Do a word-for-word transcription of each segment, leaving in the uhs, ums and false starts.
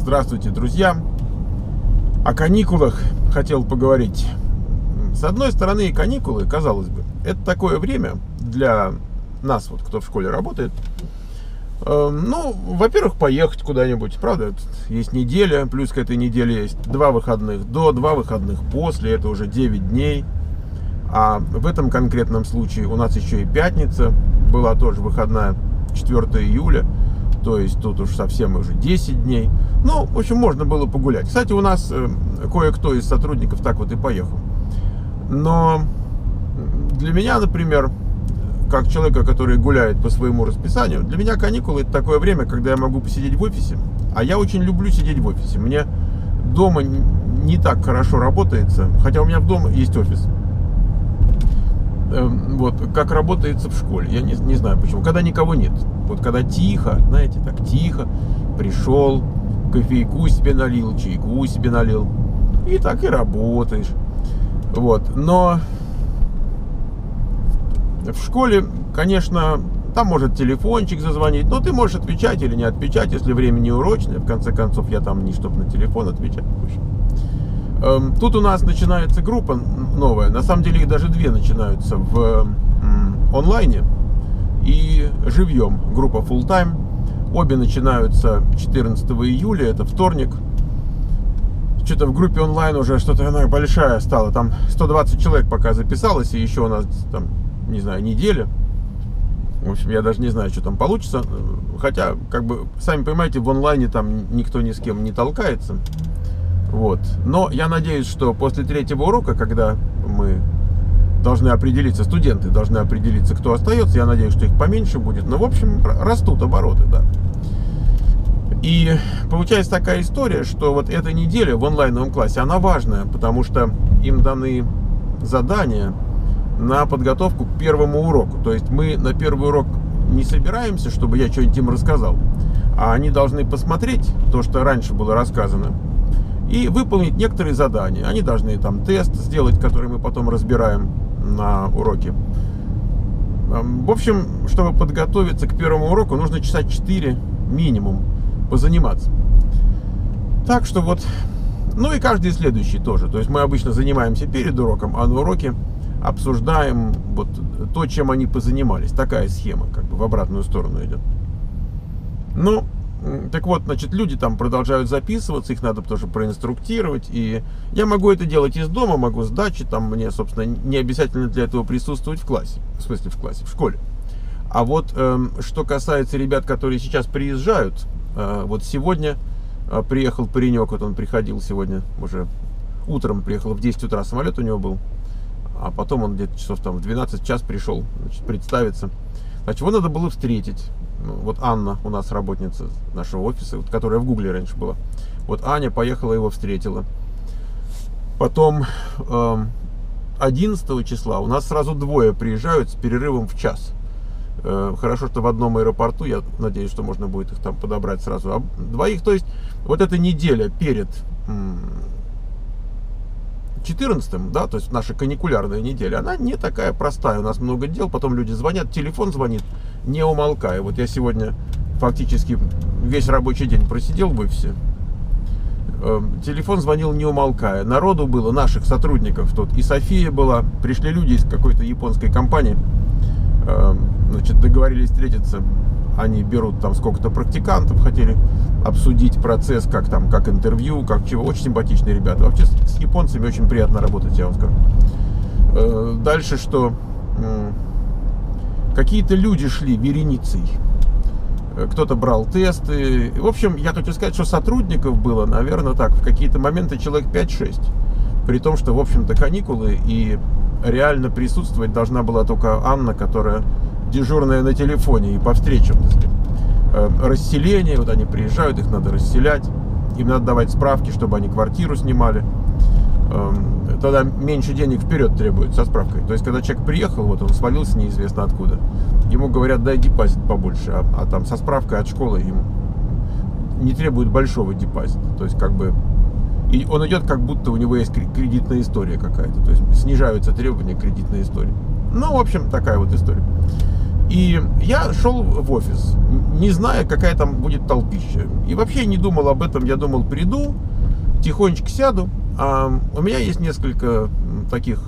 Здравствуйте, друзья! О каникулах хотел поговорить. С одной стороны, каникулы, казалось бы, это такое время для нас, вот, кто в школе работает. Э, ну, во-первых, поехать куда-нибудь, правда? Есть неделя, плюс к этой неделе есть два выходных до, два выходных после, это уже девять дней. А в этом конкретном случае у нас еще и пятница была тоже выходная, четвёртого июля. То есть тут уж совсем уже десять дней. Ну, в общем, можно было погулять. Кстати, у нас э, кое-кто из сотрудников так вот и поехал. Но для меня, например, как человека, который гуляет по своему расписанию, для меня каникулы — это такое время, когда я могу посидеть в офисе. А я очень люблю сидеть в офисе. Мне дома не так хорошо работается, хотя у меня в доме есть офис. Вот, как работается в школе, я не, не знаю почему, когда никого нет, вот когда тихо, знаете, так тихо, пришел, кофейку себе налил, чайку себе налил, и так и работаешь, вот, но в школе, конечно, там может телефончик зазвонить, но ты можешь отвечать или не отвечать, если время не урочное, в конце концов, я там не чтобы на телефон отвечать, в общем. Тут у нас начинается группа новая, на самом деле их даже две начинаются в онлайне и живьем, группа Full Time. Обе начинаются четырнадцатого июля, это вторник. Что-то в группе онлайн уже что-то она большая стала, там сто двадцать человек пока записалось, и еще у нас там, не знаю, неделя. В общем, я даже не знаю, что там получится, хотя, как бы, сами понимаете, в онлайне там никто ни с кем не толкается. Вот. Но я надеюсь, что после третьего урока, когда мы должны определиться, студенты должны определиться, кто остается, я надеюсь, что их поменьше будет. Но, в общем, растут обороты, да. И получается такая история, что вот эта неделя в онлайновом классе, она важная, потому что им даны задания на подготовку к первому уроку. То есть мы на первый урок не собираемся, чтобы я что-нибудь им рассказал, а они должны посмотреть то, что раньше было рассказано, и выполнить некоторые задания. Они должны там тест сделать, который мы потом разбираем на уроке. В общем, чтобы подготовиться к первому уроку, нужно часа четыре минимум позаниматься. Так что вот, ну и каждый следующий тоже. То есть мы обычно занимаемся перед уроком, а на уроке обсуждаем вот то, чем они позанимались. Такая схема, как бы в обратную сторону идет. Ну, так вот, значит, люди там продолжают записываться, их надо тоже проинструктировать, и я могу это делать из дома, могу с дачи, там мне, собственно, не обязательно для этого присутствовать в классе, в смысле в классе, в школе. А вот, э, что касается ребят, которые сейчас приезжают, э, вот сегодня э, приехал паренек, вот он приходил сегодня, уже утром приехал, в десять утра самолет у него был, а потом он где-то часов там в двенадцать час пришел, значит, представиться. Значит, его надо было встретить. Вот Анна у нас работница нашего офиса, вот, которая в Гугле раньше была. Вот Аня поехала, его встретила. Потом э, одиннадцатого числа у нас сразу двое приезжают с перерывом в час. Э, хорошо, что в одном аэропорту, я надеюсь, что можно будет их там подобрать сразу. А двоих, то есть вот эта неделя перед четырнадцатым, да, то есть наша каникулярная неделя, она не такая простая, у нас много дел, потом люди звонят, телефон звонит, не умолкая. Вот я сегодня фактически весь рабочий день просидел в офисе, телефон звонил не умолкая, народу было, наших сотрудников тут, и София была, пришли люди из какой-то японской компании, значит, договорились встретиться, они берут там сколько-то практикантов, хотели обсудить процесс, как там, как интервью, как чего. Очень симпатичные ребята. Вообще с японцами очень приятно работать, я вам скажу. Дальше что? Какие-то люди шли вереницей. Кто-то брал тесты. В общем, я хочу сказать, что сотрудников было, наверное, так, в какие-то моменты человек пять-шесть. При том, что, в общем-то, каникулы, и реально присутствовать должна была только Анна, которая дежурная на телефоне и по встречам, так сказать. Расселение, вот они приезжают, их надо расселять, им надо давать справки, чтобы они квартиру снимали. Тогда меньше денег вперед требуют со справкой. То есть, когда человек приехал, вот он свалился неизвестно откуда, ему говорят, дай депозит побольше, а, а там со справкой от школы ему не требуют большого депозита. То есть, как бы, и он идет, как будто у него есть кредитная история какая-то. То есть, снижаются требования к кредитной истории. Ну, в общем, такая вот история. И И я шел в офис, не зная, какая там будет толпища. И вообще не думал об этом. Я думал, приду, тихонечко сяду. А у меня есть несколько таких,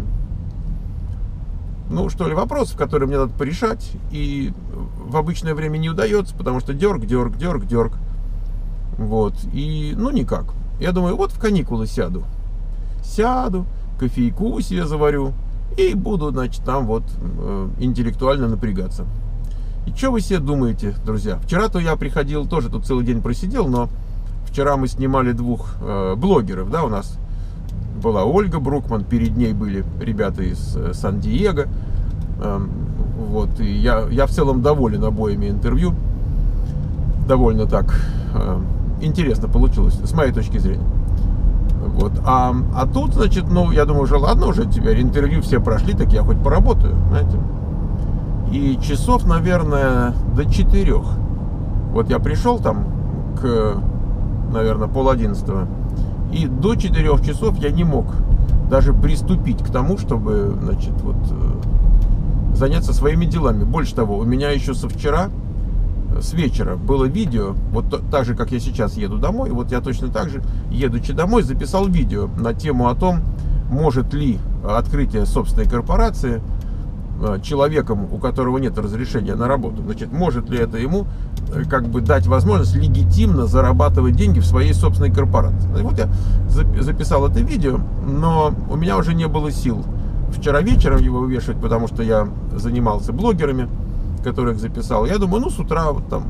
ну что ли, вопросов, которые мне надо порешать. И в обычное время не удается, потому что дерг, дерг, дерг, дерг. Вот. И, ну, никак. Я думаю, вот в каникулы сяду. Сяду, кофейку себе заварю. И буду, значит, там вот э, интеллектуально напрягаться. И что вы себе думаете, друзья? Вчера-то я приходил, тоже тут целый день просидел, но вчера мы снимали двух э, блогеров, да, у нас была Ольга Брукман, перед ней были ребята из э, Сан-Диего. Э, вот, и я, я в целом доволен обоими интервью. Довольно так э, интересно получилось, с моей точки зрения. Вот. А, а тут, значит, ну, я думаю, уже ладно, уже теперь интервью все прошли, так я хоть поработаю, знаете. И часов, наверное, до четырех. Вот я пришел там к, наверное, пол одиннадцатого. И до четырех часов я не мог даже приступить к тому, чтобы, значит, вот заняться своими делами. Больше того, у меня еще со вчера, с вечера было видео, вот так же, как я сейчас еду домой, вот я точно так же, едучи домой, записал видео на тему о том, может ли открытие собственной корпорации человеком, у которого нет разрешения на работу, значит, может ли это ему как бы дать возможность легитимно зарабатывать деньги в своей собственной корпорации. И вот я записал это видео, но у меня уже не было сил вчера вечером его вывешивать, потому что я занимался блогерами, которых записал. Я думаю, ну, с утра вот там.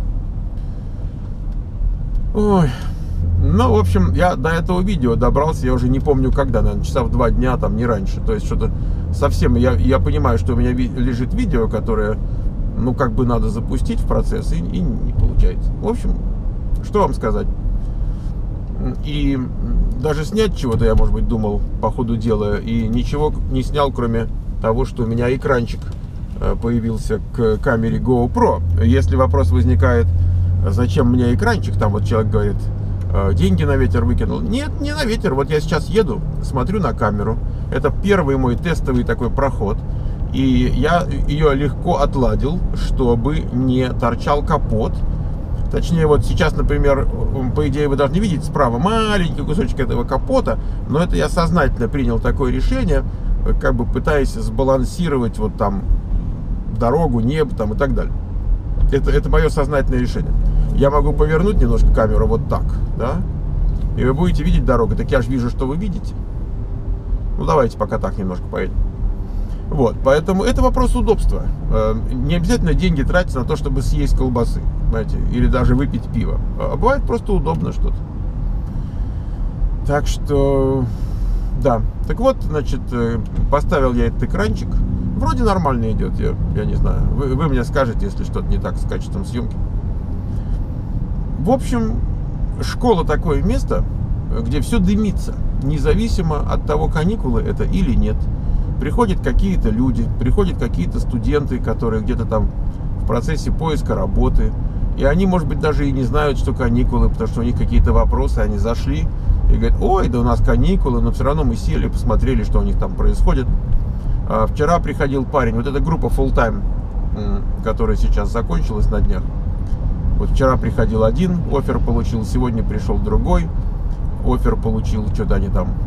Ой. Ну, в общем, я до этого видео добрался, я уже не помню когда, наверное, часа в два дня, там, не раньше. То есть, что-то совсем, я, я понимаю, что у меня ви- лежит видео, которое, ну, как бы надо запустить в процесс, и, и не получается. В общем, что вам сказать. И даже снять чего-то я, может быть, думал по ходу дела, и ничего не снял, кроме того, что у меня экранчик появился к камере GoPro. Если вопрос возникает, зачем мне экранчик, там вот человек говорит, деньги на ветер выкинул. Нет, не на ветер. Вот я сейчас еду, смотрю на камеру. Это первый мой тестовый такой проход. И я ее легко отладил, чтобы не торчал капот. Точнее, вот сейчас, например, по идее, вы должны видеть справа маленький кусочек этого капота. Но это я сознательно принял такое решение, как бы пытаясь сбалансировать вот там дорогу, небо там и так далее. Это, это мое сознательное решение. Я могу повернуть немножко камеру вот так, да, и вы будете видеть дорогу. Так я же вижу, что вы видите. Ну, давайте пока так немножко поедем. Вот, поэтому это вопрос удобства. Не обязательно деньги тратить на то, чтобы съесть колбасы, знаете, или даже выпить пиво. А бывает просто удобно что-то. Так что, да. Так вот, значит, поставил я этот экранчик. Вроде нормально идет, я, я не знаю. Вы, вы мне скажете, если что-то не так с качеством съемки. В общем, школа такое место, где все дымится, независимо от того, каникулы это или нет. Приходят какие-то люди, приходят какие-то студенты, которые где-то там в процессе поиска работы. И они, может быть, даже и не знают, что каникулы, потому что у них какие-то вопросы, они зашли и говорят, ой, да у нас каникулы, но все равно мы сели, посмотрели, что у них там происходит. Вчера приходил парень, вот эта группа Full Time, которая сейчас закончилась на днях. Вот вчера приходил один, оффер получил, сегодня пришел другой, оффер получил, что-то они там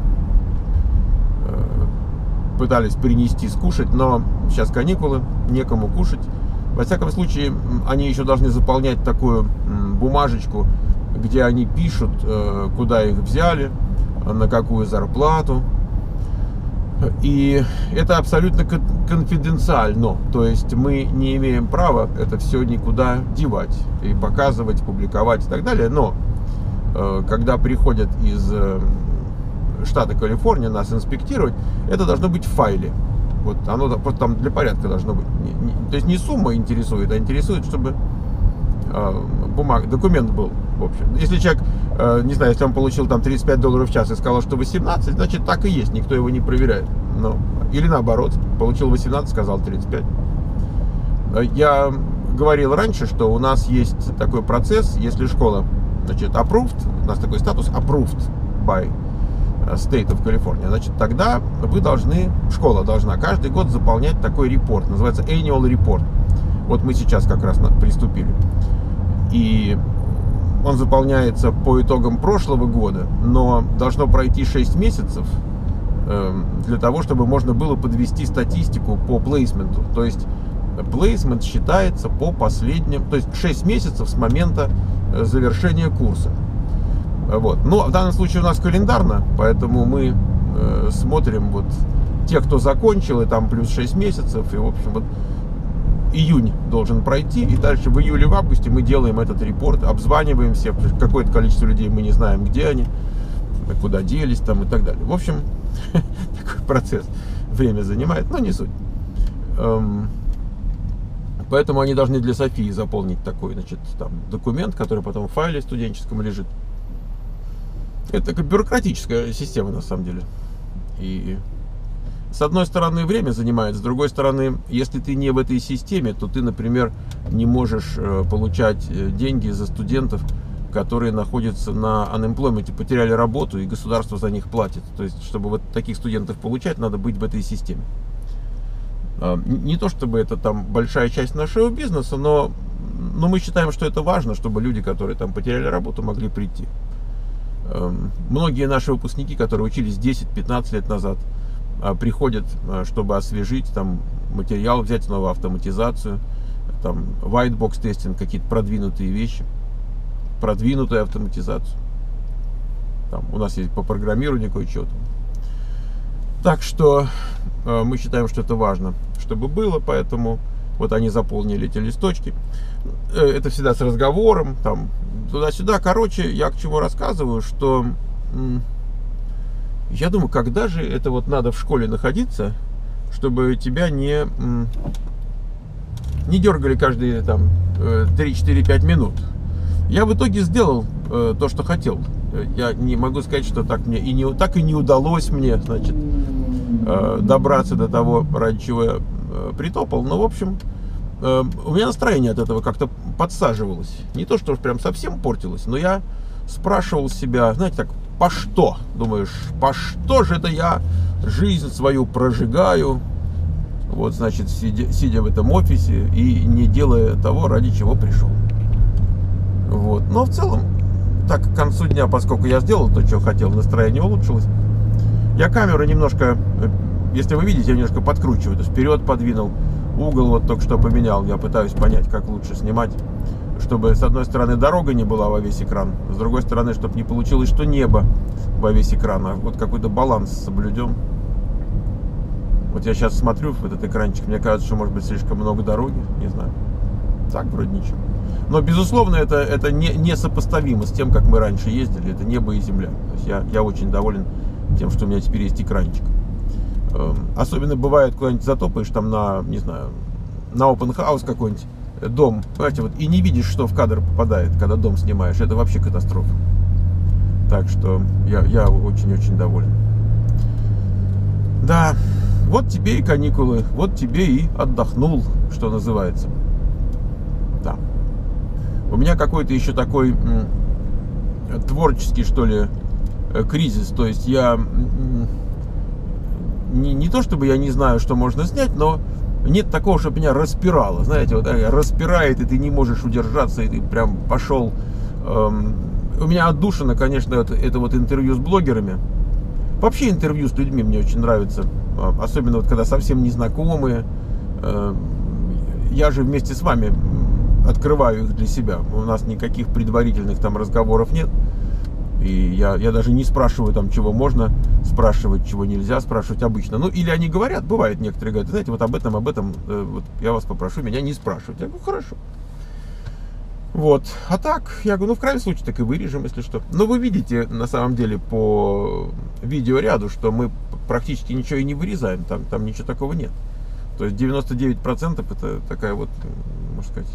э, пытались принести скушать, но сейчас каникулы, некому кушать. Во всяком случае, они еще должны заполнять такую бумажечку, где они пишут, э, куда их взяли, на какую зарплату. И это абсолютно конфиденциально, то есть мы не имеем права это все никуда девать и показывать, публиковать и так далее. Но когда приходят из штата Калифорния нас инспектировать, это должно быть в файле. Вот оно просто там для порядка должно быть. То есть не сумма интересует, а интересует, чтобы бумаг, документ был. В общем, если человек, не знаю, если он получил там тридцать пять долларов в час и сказал, что восемнадцать, значит так и есть, никто его не проверяет. Ну, или наоборот, получил восемнадцать, сказал тридцать пять. Я говорил раньше, что у нас есть такой процесс, если школа, значит, approved, у нас такой статус approved by State of California, значит, тогда вы должны, школа должна каждый год заполнять такой репорт, называется annual report, Вот мы сейчас как раз приступили. И он заполняется по итогам прошлого года, но должно пройти шесть месяцев э, для того, чтобы можно было подвести статистику по плейсменту. То есть плейсмент считается по последним, то есть шесть месяцев с момента завершения курса. Вот. Но в данном случае у нас календарно, поэтому мы э, смотрим вот те, кто закончил, и там плюс шесть месяцев, и в общем вот июнь должен пройти, и дальше в июле, в августе мы делаем этот репорт, обзваниваем всех, какое-то количество людей мы не знаем, где они, куда делись там и так далее. В общем, такой процесс время занимает, но не суть. Эм, поэтому они должны для Софии заполнить такой, значит, там документ, который потом в файле студенческом лежит. Это такая бюрократическая система на самом деле. И с одной стороны время занимает, с другой стороны, если ты не в этой системе, то ты, например, не можешь получать деньги за студентов, которые находятся на unemployment, потеряли работу, и государство за них платит. То есть, чтобы вот таких студентов получать, надо быть в этой системе. Не то чтобы это там большая часть нашего бизнеса, но, но мы считаем, что это важно, чтобы люди, которые там потеряли работу, могли прийти. Многие наши выпускники, которые учились десять-пятнадцать лет назад, приходят, чтобы освежить там материал, взять снова автоматизацию, там whitebox тестинг, какие-то продвинутые вещи, продвинутую автоматизацию. Там у нас есть по программированию кое-что. Так что э, мы считаем, что это важно, чтобы было, поэтому вот они заполнили эти листочки. Э, это всегда с разговором, там туда-сюда. Короче, я к чему рассказываю, что м- я думаю, когда же это вот надо в школе находиться, чтобы тебя не, м- не дергали каждые там три-четыре-пять минут. Я в итоге сделал э, то, что хотел. Я не могу сказать, что так мне и не так и не удалось мне, значит, э, добраться до того, ради чего я э, притопал. Но в общем, э, у меня настроение от этого как-то подсаживалось. Не то, что уж прям совсем портилось, но я спрашивал себя, знаете, так, по что? Думаешь, по что же это я жизнь свою прожигаю? Вот, значит, сидя, сидя в этом офисе и не делая того, ради чего пришел. Вот. Но в целом, так к концу дня, поскольку я сделал то, что хотел, настроение улучшилось. Я камеру немножко, если вы видите, я немножко подкручиваю, то есть вперед подвинул, угол вот только что поменял. Я пытаюсь понять, как лучше снимать, чтобы с одной стороны дорога не была во весь экран, с другой стороны, чтобы не получилось, что небо во весь экран, а вот какой-то баланс соблюдем. Вот я сейчас смотрю в этот экранчик, мне кажется, что может быть слишком много дороги, не знаю. Так, вроде ничего. Но, безусловно, это, это не, несопоставимо с тем, как мы раньше ездили. Это небо и земля. То есть я, я очень доволен тем, что у меня теперь есть экранчик. Эм, особенно бывает, куда-нибудь затопаешь там на, не знаю, на open house какой-нибудь дом, понимаете, вот, и не видишь, что в кадр попадает, когда дом снимаешь. Это вообще катастрофа. Так что я, я очень-очень доволен. Да, вот тебе и каникулы, вот тебе и отдохнул, что называется. Да. У меня какой-то еще такой м, творческий, что ли, кризис. То есть я м, не, не то чтобы я не знаю, что можно снять, но нет такого, чтобы меня распирало. Знаете, вот распирает, и ты не можешь удержаться, и ты прям пошел. Эм, у меня отдушина, конечно, это, это вот интервью с блогерами. Вообще интервью с людьми мне очень нравится. Особенно вот когда совсем незнакомые. Э, я же вместе с вами открываю их для себя. У нас никаких предварительных там разговоров нет. И я, я даже не спрашиваю там, чего можно спрашивать, чего нельзя спрашивать обычно. Ну, или они говорят, бывает, некоторые говорят, знаете, вот об этом, об этом, э, вот я вас попрошу меня не спрашивать. Я говорю, хорошо. Вот. А так, я говорю, ну, в крайнем случае, так и вырежем, если что. Но вы видите, на самом деле, по видеоряду, что мы практически ничего и не вырезаем. Там, там ничего такого нет. То есть девяносто девять процентов это такая вот, можно сказать,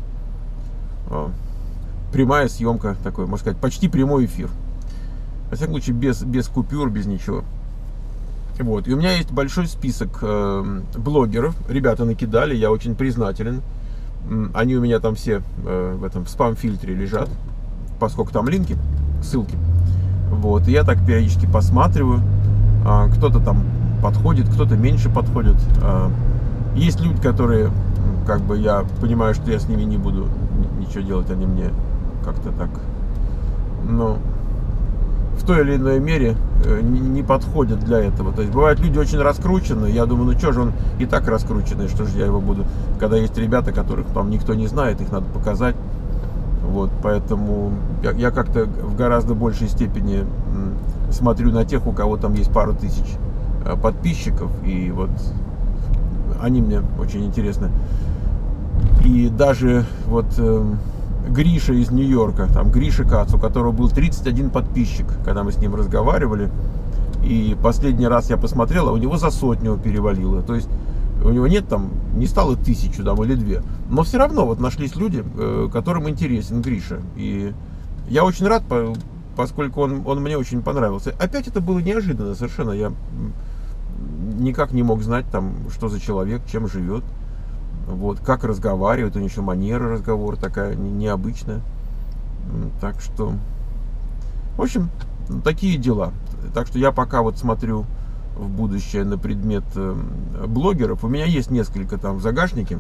прямая съемка, такой, можно сказать, почти прямой эфир. Во всяком случае, без, без купюр, без ничего. Вот. И у меня есть большой список э, блогеров. Ребята накидали, я очень признателен. Они у меня там все э, в этом спам-фильтре лежат, поскольку там линки, ссылки. Вот. И я так периодически посматриваю. Э, кто-то там подходит, кто-то меньше подходит. Э, есть люди, которые как бы я понимаю, что я с ними не буду ничего делать, они мне как-то так, ну, в той или иной мере не подходят для этого. То есть бывают люди очень раскрученные, я думаю, ну что же он и так раскрученный, что же я его буду, когда есть ребята, которых там никто не знает, их надо показать. Вот, поэтому я, я как-то в гораздо большей степени смотрю на тех, у кого там есть пару тысяч подписчиков, и вот они мне очень интересны. И даже вот э, Гриша из Нью-Йорка, там Гриша Кац, у которого был тридцать один подписчик, когда мы с ним разговаривали, и последний раз я посмотрел, а у него за сотню перевалило. То есть у него нет там, не стало тысячу там или две, но все равно вот нашлись люди, э, которым интересен Гриша. И я очень рад, по, поскольку он, он мне очень понравился. Опять это было неожиданно совершенно, я никак не мог знать там, что за человек, чем живет, вот, как разговаривает, у него еще манера разговора такая необычная. Так что, в общем, такие дела. Так что я пока вот смотрю в будущее на предмет блогеров. У меня есть несколько там в загашнике.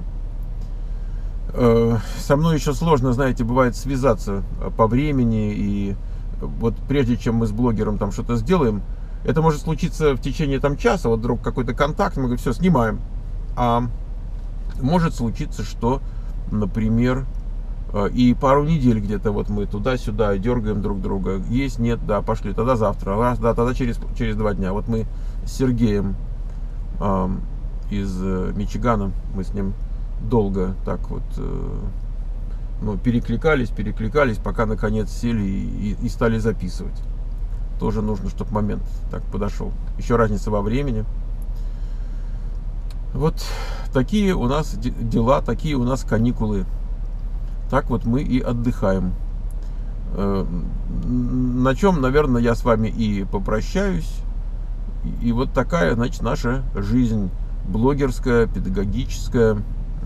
Со мной еще сложно, знаете, бывает связаться по времени. И вот прежде чем мы с блогером там что-то сделаем, это может случиться в течение там часа. Вот вдруг какой-то контакт, мы говорим, все, снимаем. А может случиться, что, например, и пару недель где-то вот мы туда-сюда дергаем друг друга. Есть, нет, да, пошли, тогда завтра, раз, да, тогда через, через два дня. Вот мы с Сергеем э, из э, Мичигана, мы с ним долго так вот э, ну, перекликались, перекликались, пока наконец сели и, и, и стали записывать. Тоже нужно, чтобы момент так подошел. Еще разница во времени. Вот такие у нас дела, такие у нас каникулы. Так вот мы и отдыхаем. На чем, наверное, я с вами и попрощаюсь. И вот такая, значит, наша жизнь блогерская, педагогическая,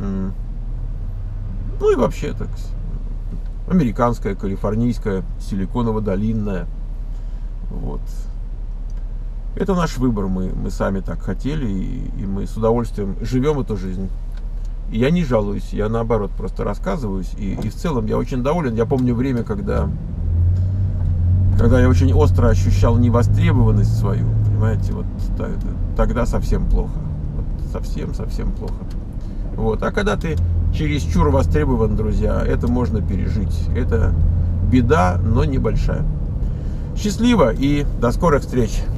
ну и вообще так американская, калифорнийская, силиконово-долинная. Вот. Это наш выбор, мы, мы сами так хотели, и, и мы с удовольствием живем эту жизнь. И я не жалуюсь, я наоборот просто рассказываюсь, и, и в целом я очень доволен. Я помню время, когда, когда я очень остро ощущал невостребованность свою, понимаете, вот тогда совсем плохо, вот, совсем-совсем плохо. Вот. А когда ты чересчур востребован, друзья, это можно пережить, это беда, но небольшая. Счастливо и до скорых встреч!